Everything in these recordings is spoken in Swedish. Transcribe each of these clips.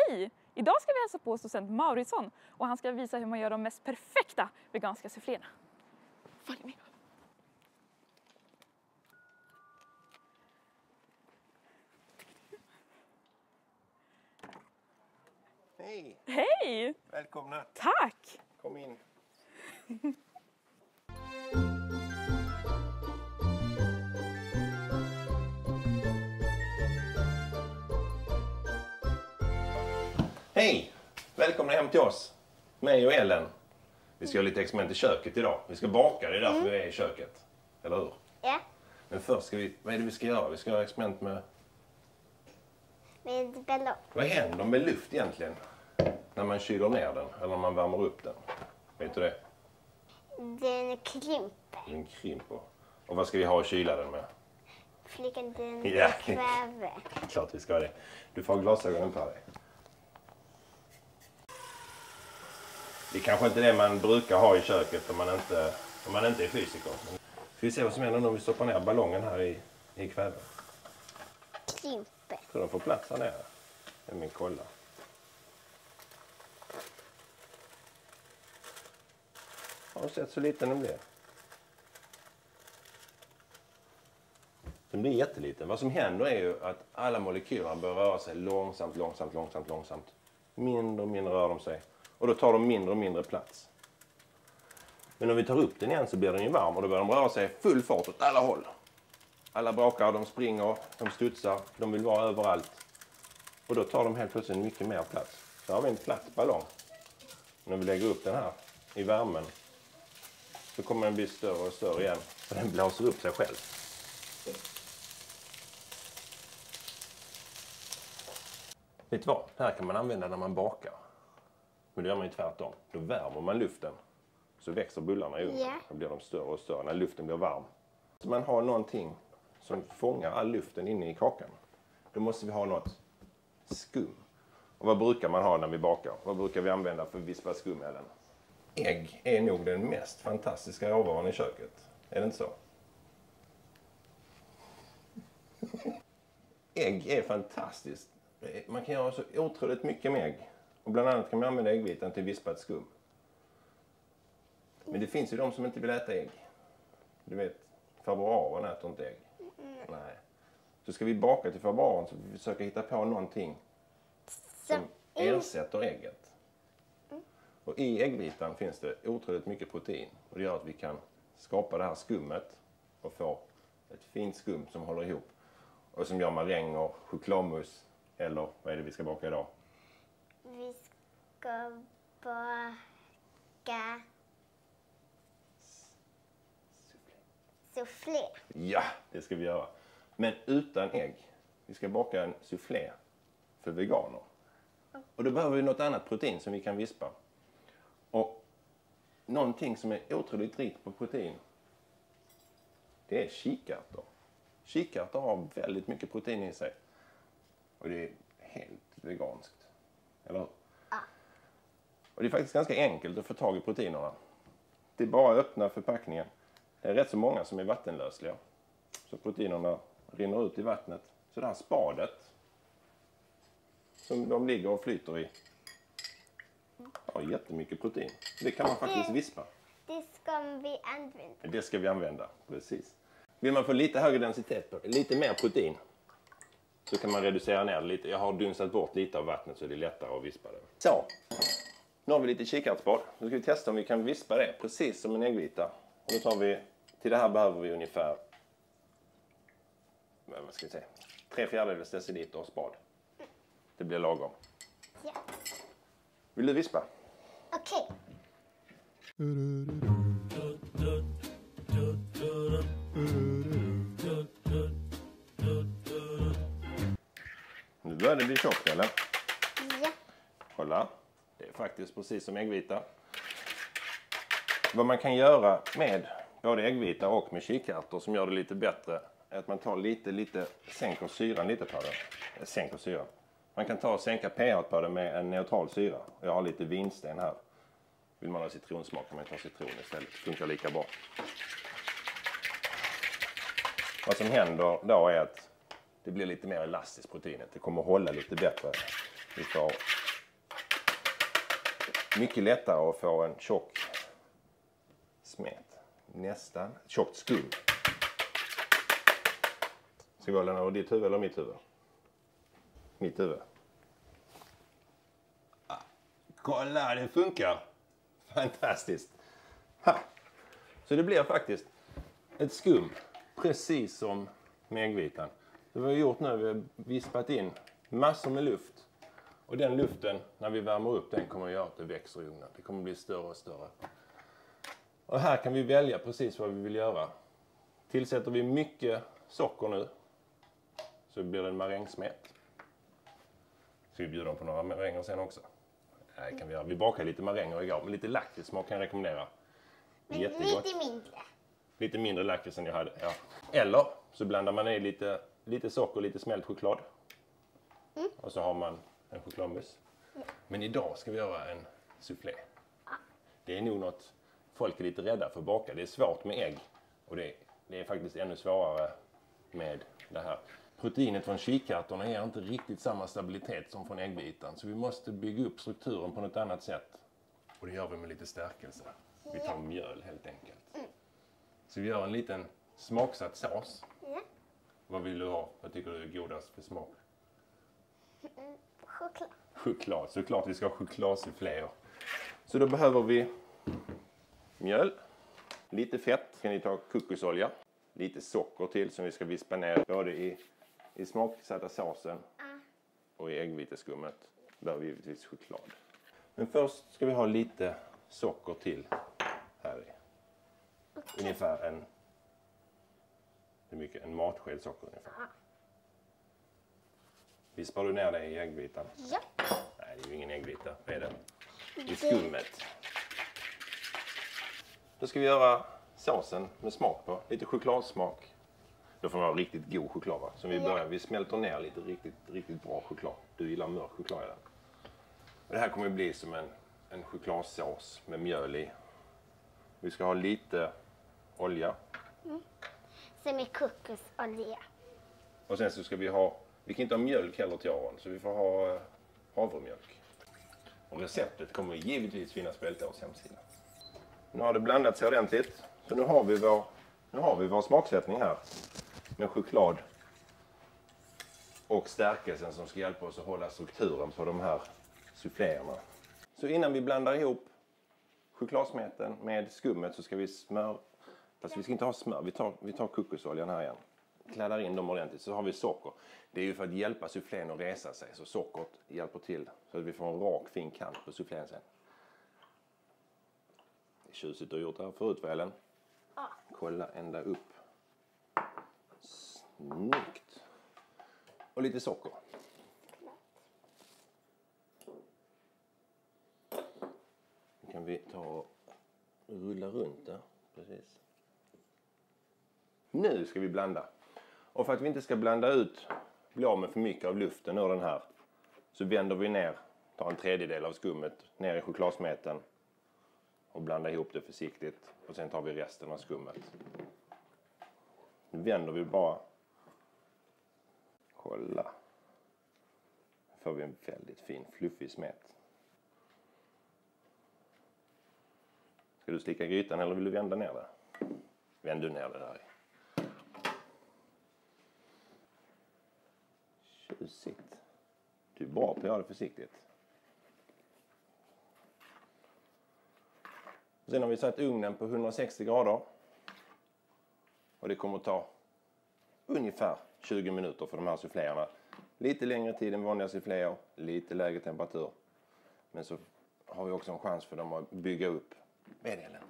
Hej! Idag ska vi hälsa på docent Mauritsson och han ska visa hur man gör de mest perfekta veganska suffléerna. Följ med! Hej! Hej! Välkomna! Tack! Kom in! Hej! Välkomna hem till oss! Mig och Ellen. Vi ska göra lite experiment i köket idag. Vi ska baka, det är därför vi är i köket. Eller hur? Ja. Men först ska vi, vad är det vi ska göra? Vi ska göra experiment med... Med ballong. Vad händer med luft egentligen? När man kyler ner den, eller när man värmer upp den? Vet du det? Den krymper. Den krymper. Och vad ska vi ha att kyla den med? Flickanden Ja. kväve. Klart vi ska ha det. Du får ha glasögonen på dig. Det är kanske inte det man brukar ha i köket om man inte är fysiker. Men ska vi se vad som händer om vi stoppar ner ballongen här i kväve. Krymper. Så den får plats här nere. Det är min kolla. Har du sett så liten den blir? Den blir jätteliten. Vad som händer är ju att alla molekyler börjar röra sig långsamt. Mindre och mindre rör de sig. Och då tar de mindre och mindre plats. Men om vi tar upp den igen så blir den ju varm och då börjar de röra sig full fart åt alla håll. Alla brakar, de springer, de studsar, de vill vara överallt. Och då tar de helt plötsligt mycket mer plats. Så har vi en platt ballong. När vi lägger upp den här i värmen så kommer den bli större och större igen. Så den blåser upp sig själv. Vet du vad? Det här kan man använda när man bakar. Men det gör man ju tvärtom. Då värmer man luften. Så växer bullarna i ugnen. Yeah. Då blir de större och större när luften blir varm. Så man har någonting som fångar all luften inne i kakan. Då måste vi ha något skum. Och vad brukar man ha när vi bakar? Vad brukar vi använda för att vispa skum, Ellen? Ägg är nog den mest fantastiska råvaran i köket. Är det inte så? Ägg är fantastiskt. Man kan göra så otroligt mycket med ägg. Och bland annat kan man använda äggvitan till vispat skum. Men det finns ju de som inte vill äta ägg. Du vet, farbror Aron äter inte ägg. Nej. Så ska vi baka till farbror Aron så vi försöker hitta på någonting som ersätter ägget. Och i äggvitan finns det otroligt mycket protein. Och det gör att vi kan skapa det här skummet och få ett fint skum som håller ihop. Och som gör maränger, chokladmousse eller vad är det vi ska baka idag? Vi ska baka soufflé. Ja, det ska vi göra. Men utan ägg. Vi ska baka en soufflé för veganer. Och då behöver vi något annat protein som vi kan vispa. Och någonting som är otroligt rikt på protein, det är kikärtor. Kikärtor har väldigt mycket protein i sig. Och det är helt veganskt. Eller hur? Ja. Och det är faktiskt ganska enkelt att få tag i proteinerna. Det är bara att öppna förpackningen. Det är rätt så många som är vattenlösliga. Så proteinerna rinner ut i vattnet. Så det här spadet som de ligger och flyter i har jättemycket protein. Det kan man faktiskt vispa. Det ska vi använda. Det ska vi använda, precis. Vill man få lite högre densitet på det, lite mer protein, så kan man reducera ner det lite. Jag har dunsat bort lite av vattnet så det är lättare att vispa det. Så, nu har vi lite kikärtsspad. Nu ska vi testa om vi kan vispa det, precis som en äggvita. Och då tar vi, till det här behöver vi ungefär, vad ska vi säga, 3/4 deciliter spad. Det blir lagom. Ja. Vill du vispa? Okej. Nu börjar det bli tjockt, eller? Ja. Kolla, det är faktiskt precis som äggvita. Vad man kan göra med både äggvita och med kikärtor som gör det lite bättre är att man tar lite sänker syran lite på det. Sänker syran. Man kan ta och sänka pH på det med en neutral syra. Jag har lite vinsten här. Vill man ha citronsmak kan man ta citron istället. Det funkar lika bra. Vad som händer då är att det blir lite mer elastiskt proteinet. Det kommer att hålla lite bättre Vi får mycket lättare att få en tjock smet. Nästan tjockt skum. Ska vi hålla över ditt huvud eller mitt huvud? Mitt huvud. Kolla, det funkar! Fantastiskt! Ha. Så det blir faktiskt ett skum, precis som med äggvitan. Det vi har gjort nu, vi har vispat in massor med luft. Och den luften, när vi värmer upp den, kommer att göra att det växer i ugnen. Det kommer att bli större och större. Och här kan vi välja precis vad vi vill göra. Tillsätter vi mycket socker nu, så blir det en marängsmet. Ska vi bjuda dem på några maränger sen också? Nej, kan vi göra. Vi bakar lite maränger igår, men lite lakritssmak kan jag rekommendera. Men Jättegott. lite mindre. Lite mindre lakrits än jag hade, ja. Eller så blandar man i lite socker och lite smält choklad. Och så har man en chokladmousse. Men idag ska vi göra en soufflé. Det är nog något folk är lite rädda för att baka. Det är svårt med ägg. Och det är faktiskt ännu svårare med det här. Proteinet från kikärtorna ger inte riktigt samma stabilitet som från äggvitan. Så vi måste bygga upp strukturen på något annat sätt. Och det gör vi med lite stärkelse. Vi tar mjöl helt enkelt. Så vi gör en liten smaksatt sås. Ja. Vad vill du ha? Vad tycker du är godast för smak? Choklad. Choklad. Såklart vi ska ha chokladsuffléer. Så då behöver vi mjöl. Lite fett. Ska ni ta kokosolja. Lite socker till som vi ska vispa ner både i smaksatta såsen och i äggviteskummet. Behöver vi givetvis choklad. Men först ska vi ha lite socker till här i. Ungefär en matsked socker ungefär. Vispar du ner det i äggvitan? Ja. Nej, det är ju ingen äggvita. Vad är det? I skummet. Då ska vi göra såsen med smak på. Lite chokladsmak. Då får man ha riktigt god choklad, va? Som vi börjar. Vi smälter ner lite riktigt bra choklad. Du gillar mörk choklad, ja. Och det här kommer att bli som en chokladsås med mjöl i. Vi ska ha lite olja. Som är kokosolja. Och sen så ska vi ha, vi kan inte ha mjölk heller till Aron, så vi får ha havremjölk. Och receptet kommer givetvis finnas på LTHs hemsida. Nu har det blandat sig ordentligt. Så nu har vi vår smaksättning här. Med choklad och stärkelsen som ska hjälpa oss att hålla strukturen på de här souffléerna. Så innan vi blandar ihop chokladsmeten med skummet så ska vi smöra. Fast vi ska inte ha smör, vi tar kokosoljan här igen. Kladdar in dem ordentligt, så har vi socker. Det är ju för att hjälpa soufflén att resa sig, så sockret hjälper till. Så att vi får en rak fin kant på soufflén sen. Det är tjusigt att ha gjort det här förut, Ellen. Ja. Kolla ända upp. Snyggt. Och lite socker. Nu kan vi ta och rulla runt det. Precis. Nu ska vi blanda. Och för att vi inte ska bli av med för mycket av luften ur den här, så vänder vi ner, tar en tredjedel av skummet ner i chokladsmeten och blandar ihop det försiktigt. Och sen tar vi resten av skummet. Nu vänder vi bara. Kolla. Nu får vi en väldigt fin fluffig smet. Ska du slicka grytan eller vill du vända ner det? Vänd du ner det där. Tjusigt. Du är bra på att göra det försiktigt. Sen har vi satt ugnen på 160 grader. Och det kommer att ta ungefär 20 minuter för de här souffléerna. Lite längre tid än vanliga souffléer, lite lägre temperatur. Men så har vi också en chans för dem att bygga upp meddelen.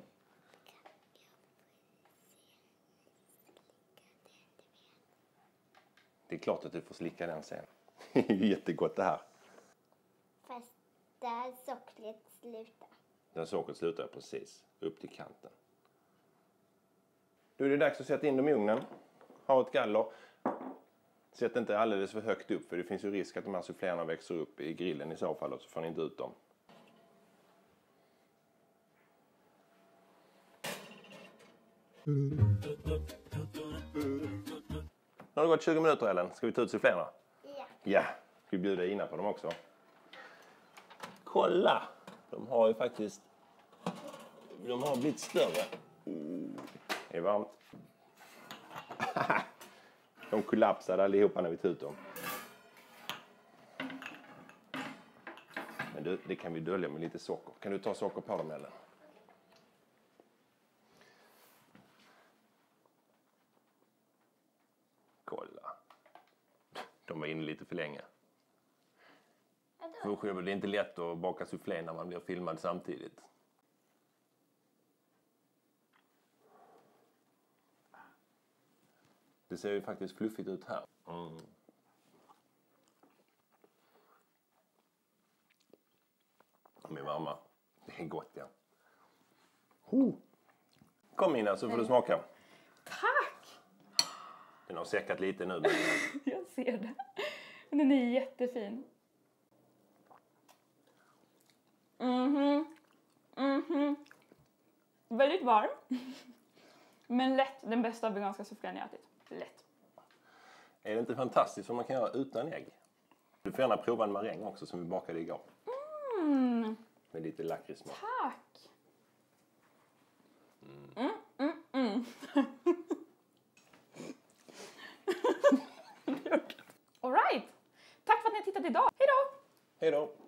Det är klart att du får slicka den sen. Det är jättegott det här. Fast där sockret slutar. Där sockret slutar precis upp till kanten. Då är det dags att sätta in dem i ugnen. Ha ett galler. Sätt inte alldeles för högt upp, för det finns ju risk att de här souffléerna växer upp i grillen i så fall, och så får ni inte ut dem. Nu har det gått 20 minuter, Ellen. Ska vi ta ut souffléerna? Ja. Ja. Ska vi bjuda Ina på dem också? Kolla! De har ju faktiskt... De har blivit större. Det är varmt. De kollapsade allihopa när vi tog ut dem. Men det kan vi dölja med lite socker. Kan du ta socker på dem, eller? Kolla. De var inne lite för länge. För det är inte lätt att baka soufflé när man blir filmad samtidigt. Det ser ju faktiskt fluffigt ut här. De är varma. Det är gott, ja. Kom Ina, så får du smaka. Tack! Den har säckat lite nu. Men... Jag ser det. Men den är jättefin. Väldigt varm. Men lätt. Den bästa veganska soufflén jag ätit. Lätt. Är det inte fantastiskt vad man kan göra utan ägg? Du får gärna prova en maräng också som vi bakade igår. Med lite lakritssmak. Tack! All right. Tack för att ni har tittat idag. Hej då! Hej då!